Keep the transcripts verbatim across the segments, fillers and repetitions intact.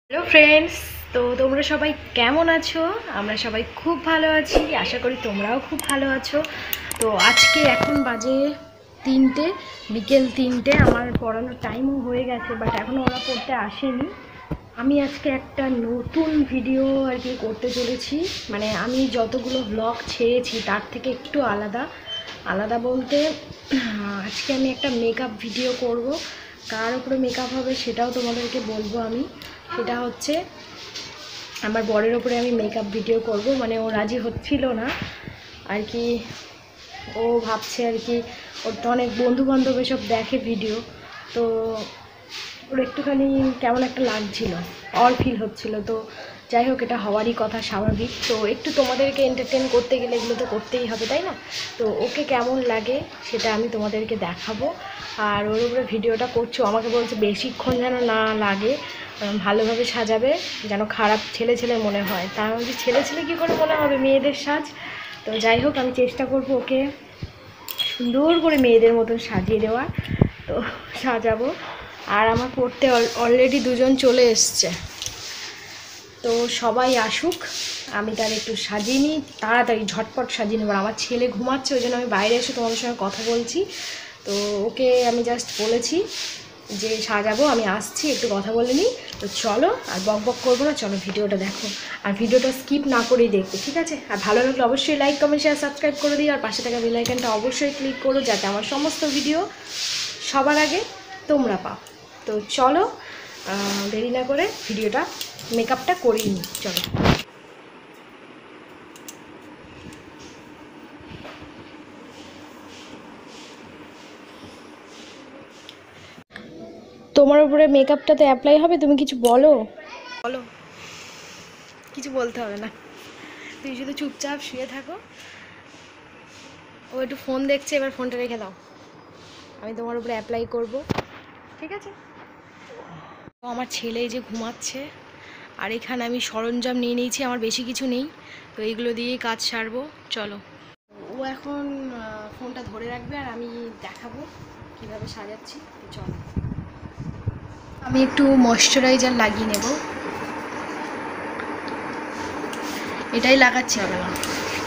Hello friends, তো তোমরা সবাই কেমন আছো? আমরা সবাই খুব ভালো আছি, আশা করি তোমরাও খুব ভালো আছো। তো আজকে এখন বাজে তিনটে, বিকেল তিনটে। আমার পড়ানোর টাইমও হয়ে গেছে, বাট এখনও ওরা পড়তে আসেনি। আমি আজকে একটা নতুন ভিডিও আর কি করতে চলেছি। মানে আমি যতগুলো ব্লগ ছেড়েছি তার থেকে একটু আলাদা আলাদা বলতে আজকে আমি একটা মেকআপ ভিডিও করব। কার উপরে মেকআপ হবে সেটাও তোমাদেরকে বলবো আমি। সেটা হচ্ছে আমার বরের ওপরে আমি মেকআপ ভিডিও করব। মানে ও রাজি হচ্ছিল না আর কি। ও ভাবছে আর কি, ওর তো অনেক বন্ধুবান্ধব এসব দেখে ভিডিও, তো ওর একটুখানি কেমন একটা লাগছিল, অল ফিল হচ্ছিল। তো যাই হোক, এটা হওয়ারই কথা, স্বাভাবিক। তো একটু তোমাদেরকে এন্টারটেন করতে গেলে এগুলো তো করতেই হবে, তাই না? তো ওকে কেমন লাগে সেটা আমি তোমাদেরকে দেখাবো। আর ওর উপরে ভিডিওটা করছো, আমাকে বলছে বেশিক্ষণ যেন না লাগে, ভালোভাবে সাজাবে, যেন খারাপ ছেলে ছেলে মনে হয়। তা আমি ছেলে ছেলে কী করে মনে হবে, মেয়েদের সাজ। তো যাই হোক, আমি চেষ্টা করব ওকে সুন্দর করে মেয়েদের মতন সাজিয়ে দেওয়ার। তো সাজাবো। আর আমার পড়তে অলরেডি দুজন চলে এসছে, তো সবাই আসুক, আমি তার একটু সাজিয়ে নিই, তাড়াতাড়ি ঝটপট সাজিয়ে নেব। আমার ছেলে ঘুমাচ্ছে, ওই জন্য আমি বাইরে এসে তোমাদের সঙ্গে কথা বলছি। তো ওকে আমি জাস্ট বলেছি যে সাজাবো, আমি আসছি, একটু কথা বলে নিই। তো চলো, আর বক বক করবো না, চলো ভিডিওটা দেখো। আর ভিডিওটা স্কিপ না করেই দেখবে, ঠিক আছে? আর ভালো লাগলে অবশ্যই লাইক, কমেন্ট, শেয়ার, সাবস্ক্রাইব করে দিই। আর পাশে থাকা বেল আইকনটা অবশ্যই ক্লিক করো, যাতে আমার সমস্ত ভিডিও সবার আগে তোমরা পাও। তো চলো, দেরি না করে ভিডিওটা, মেকআপটা করিয়ে নিই, চলো। তোমার উপরে মেকআপটা তো অ্যাপ্লাই হবে, তুমি কিছু বলো বলো কিছু বলতে হবে না, তুমি শুধু চুপচাপ শুয়ে থাকো। ও একটু ফোন দেখছে, এবার ফোনটা রেখে দাও, আমি তোমার উপরে অ্যাপ্লাই করব, ঠিক আছে? ও আমার ছেলে এই যে ঘুমাচ্ছে, আর এখানে আমি সরঞ্জাম নিয়ে নিয়েছি, আমার বেশি কিছু নেই, তো এইগুলো দিয়েই কাজ সারবো। চলো, ও এখন ফোনটা ধরে রাখবে, আর আমি দেখাবো কীভাবে সাজাচ্ছি। তো চলো, আমি একটু ময়শ্চারাইজার লাগিয়ে নেব, এটাই লাগাচ্ছি হবে না।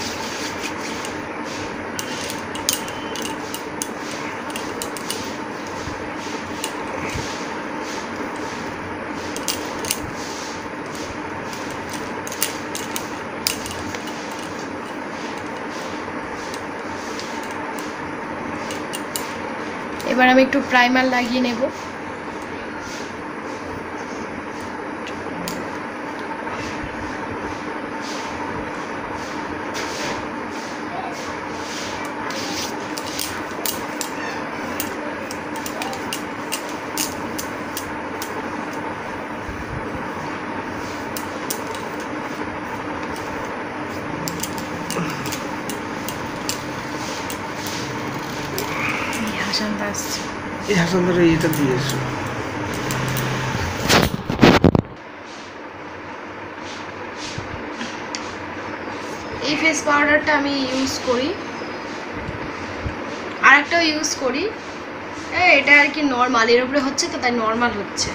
এবার আমি একটু প্রাইমার লাগিয়ে নেব। হাসান আসছে, এই হাসান ধরে এটা দিয়েছো। এই ফেস পাউডারটা আমি ইউজ করি, আরেকটাও ইউজ করি। এটা আর কি নর্মাল, এর উপরে হচ্ছে তো তাই নর্মাল হচ্ছে।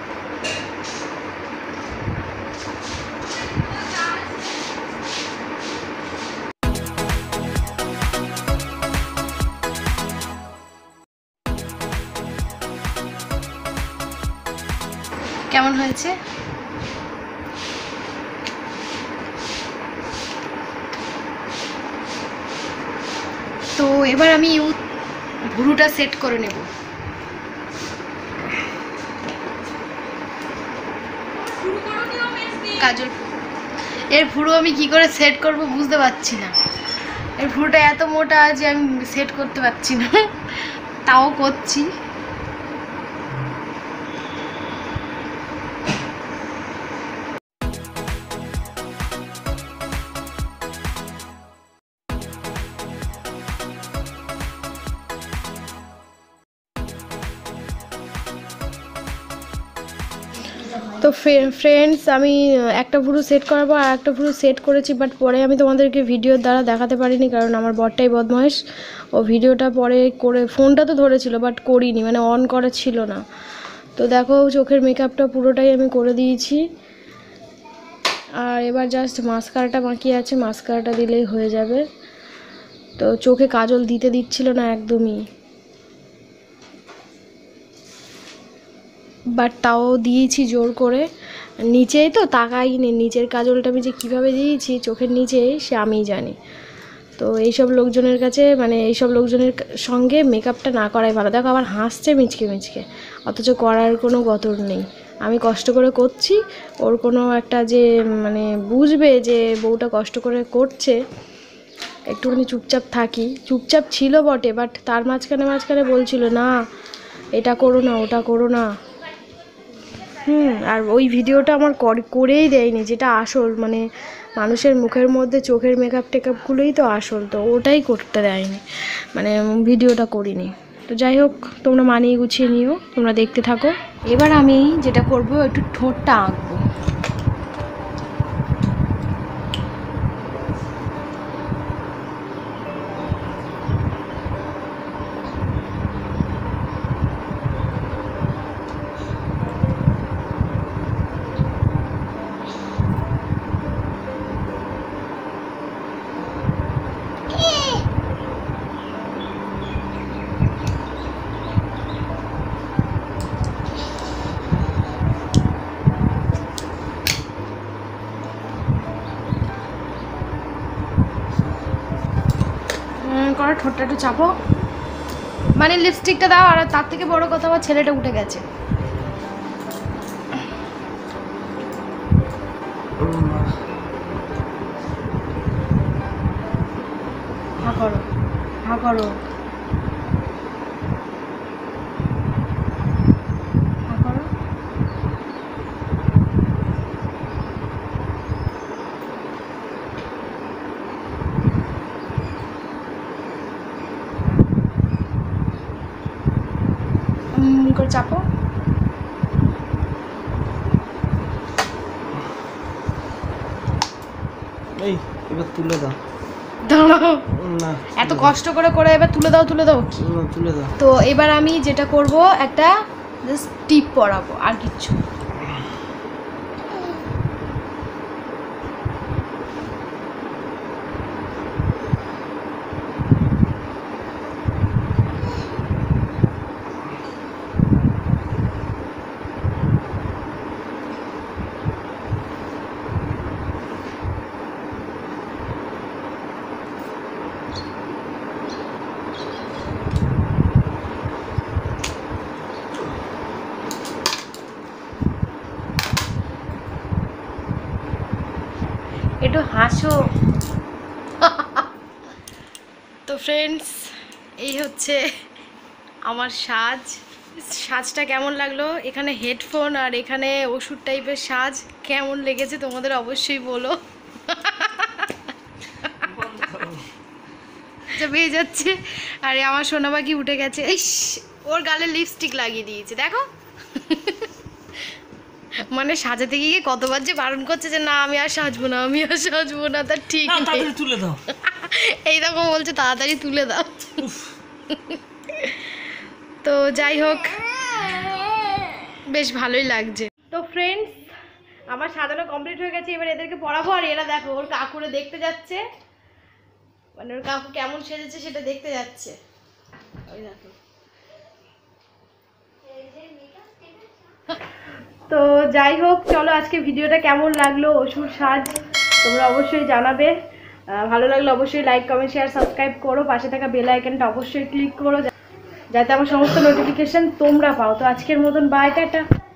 কেমন হয়েছে? তো এবার আমি ভুরুটা সেট করে নেব। কাজল, এর ভুরু আমি কি করে সেট করব বুঝতে পারছি না। এর ভুরুটা এত মোটা যে আমি সেট করতে পারছি না, তাও করছি। তো ফ্রেন্ডস, আমি একটা ভুরু সেট করাবো, আর একটা ভুরু সেট করেছি, বাট পরে আমি তোমাদেরকে ভিডিওর দ্বারা দেখাতে পারিনি, কারণ আমার বরটাই বদমাইশ। ও ভিডিওটা পরে করে, ফোনটা তো ধরেছিল বাট করিনি, মানে অন করা ছিল না। তো দেখো চোখের মেকআপটা পুরোটাই আমি করে দিয়েছি, আর এবার জাস্ট মাস্কারাটা বাকি আছে, মাস্কারাটা দিলেই হয়ে যাবে। তো চোখে কাজল দিতে দিচ্ছিল না একদমই, বাট তাও দিয়েছি জোর করে। নিচেই তো তাকাইনি, নিচের কাজলটা আমি যে কীভাবে দিয়েছি চোখের নিচেই সে আমিই জানি। তো এইসব লোকজনের কাছে মানে এইসব লোকজনের সঙ্গে মেকআপটা না করাই ভালো। দেখো আবার হাসছে মিচকে মিচকে, অথচ করার কোনো গতর নেই। আমি কষ্ট করে করছি, ওর কোনো একটা যে মানে বুঝবে যে বউটা কষ্ট করে করছে, একটুখানি চুপচাপ থাকি। চুপচাপ ছিল বটে, বাট তার মাঝখানে মাঝখানে বলছিল না এটা করো না ওটা করো না। হুম আর ওই ভিডিওটা আমার করেই দেয়নি, যেটা আসল মানে মানুষের মুখের মধ্যে চোখের মেকআপ টেকআপগুলোই তো আসল, তো ওটাই করতে দেয়নি, মানে ভিডিওটা করিনি। তো যাই হোক, তোমরা মানিয়ে গুছিয়ে নিও, তোমরা দেখতে থাকো। এবার আমি যেটা করব একটু ঠোঁটটা আঁকবো। করে ঠোঁটটা একটু চাপো, মানে লিপস্টিকটা দাও। আর তার থেকে বড় কথা আমার ছেলেটা উঠে গেছে। হা করো হা করো হা করো। করে চাপো। এই এবার তুলে দাও। দাঁড়াও না, এত কষ্ট করে করে এবার তুলে দাও তুলে দাও না তুলে দাও। তো এবার আমি যেটা করব একটা জাস্ট টিপ পরাবো, আর কিচ্ছু। একটু হাসো। তো ফ্রেন্ডস, এই হচ্ছে আমার সাজ। সাজটা কেমন লাগলো? এখানে হেডফোন আর এখানে ওষুধ টাইপের সাজ, কেমন লেগেছে তোমাদের অবশ্যই বলো। বেয়ে যাচ্ছে। আরে আমার সোনা পাখি উঠে গেছে, ইস ওর গালে লিপস্টিক লাগিয়ে দিয়েছে দেখো। মানে সাজাতে গিয়ে কতবার যে বারণ করছে যে না আমি আর সাজবো না আমি আর সাজবো না, তার ঠিক নেই। তুলে দাও। এই দেখো বলছে তাড়াতাড়ি তুলে দাও। তো যাই হোক, বেশ ভালোই লাগছে। তো ফ্রেন্ডস, আমার সাজানো কমপ্লিট হয়ে গেছে, এবার এদেরকে পড়াবো। আর এরা দেখো ওর কাকুরে দেখতে যাচ্ছে, মানে ওর কাকু কেমন সেজেছে সেটা দেখতে যাচ্ছে। ওই দেখো। তো যাই হোক, চলো আজকে ভিডিওটা কেমন লাগলো অসুর সাজ তোমরা অবশ্যই জানাবে। ভালো লাগলে অবশ্যই লাইক কমেন্ট শেয়ার সাবস্ক্রাইব করো, পাশে থাকা বেল আইকনটা অবশ্যই ক্লিক করো যাতে আমার সমস্ত নোটিফিকেশন তোমরা পাও। তো আজকের মতন বাই, টাটা।